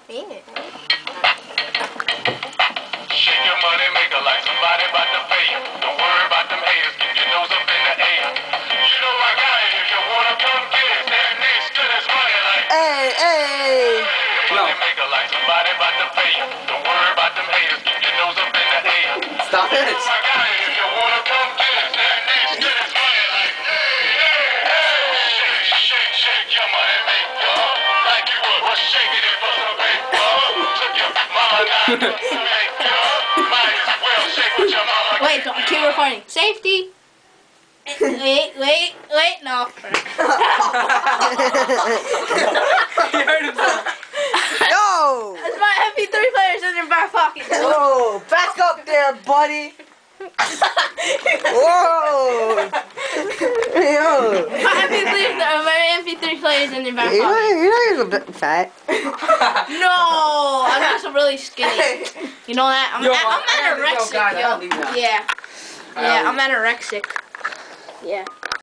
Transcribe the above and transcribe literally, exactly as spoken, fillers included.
Yeah. Shake your money maker like somebody about to pay you. Don't worry about them haters, keep your nose up in the air. You know I got it, if you wanna come get it, stand next to this money like. Hey, hey. Money maker like somebody about to pay you. Don't worry about them haters, keep your nose up in the air. Stop it. You know I got it, if you wanna come get it, stand next to this money like. Hey, hey, hey. Shake, shake, shake your money maker like you was shaking it for some paper. Took your mama down to Jamaica. Might as well shake with your mama. Wait, don't keep recording. Safety. Wait, wait, wait, no. You heard himself. Yo! That's my M P three players in your back pocket. Whoa! Back up there, buddy! Whoa! Yo! My M P three, uh, my M P three players in your back You pocket. know, you know you're a bit fat. No, I'm also really skinny. You know that? I'm, Yo, I'm I gotta leave, yo, anorexic, guys, I yo. gotta leave now. Yeah. I Yeah, gotta I'm anorexic. Yeah.